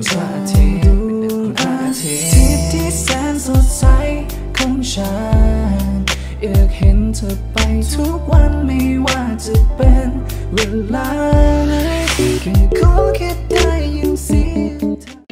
พระอาทิตย์ที่แสนสดใสของฉันอยากเห็นเธอไปทุกวันไม่ว่าจะเป็นเวลาไหนแค่ขอแค่ได้ยินเสียง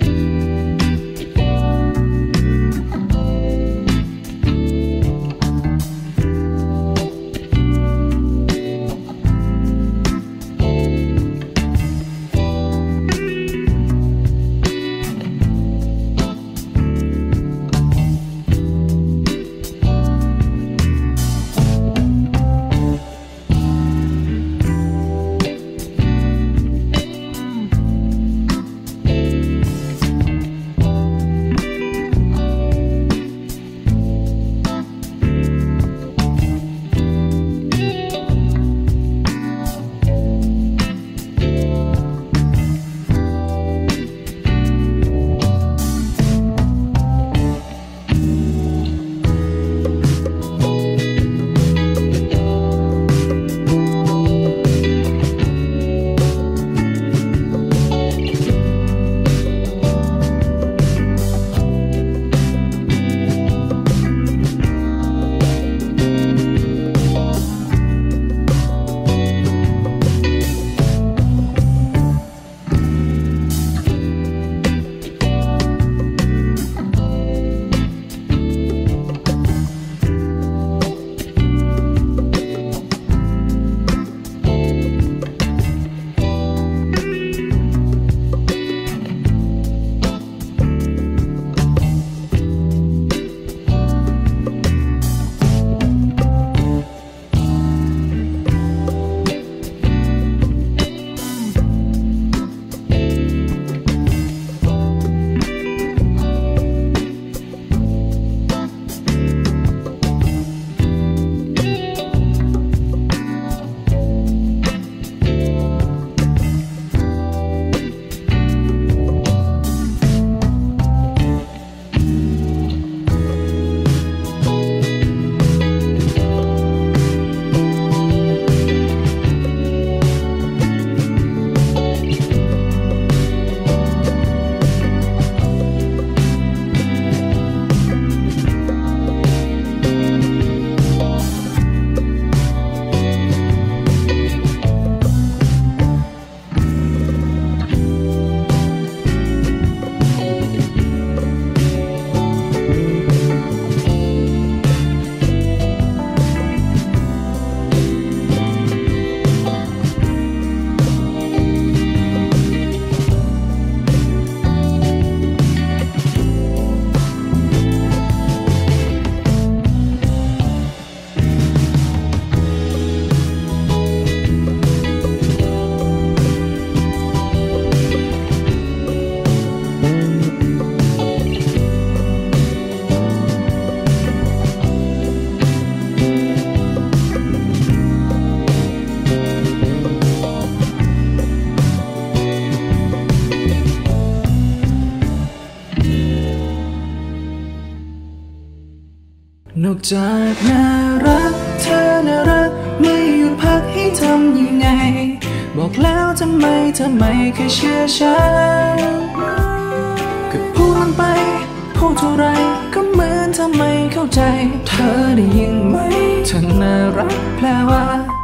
นอกจากน่ารักเธอน่ารักไม่หยุดพักให้ทำยังไงบอกแล้วทำไมเธอไม่เคยเชื่อฉันก็พูดมันไปพูดเท่าไรก็เหมือนเธอไม่เข้าใจเธอได้ยินไหมเธอน่ารักแปลว่า